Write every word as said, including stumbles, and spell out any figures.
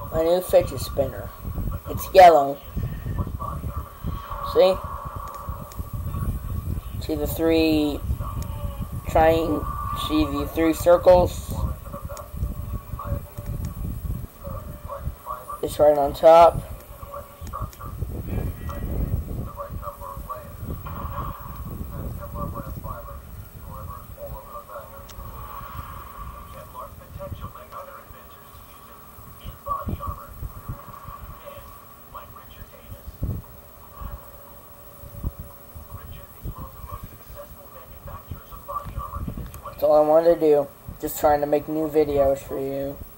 My new fidget spinner. It's yellow. See? See the three trying, see the three circles? It's right on top. That's all I wanted to do. Just trying to make new videos for you.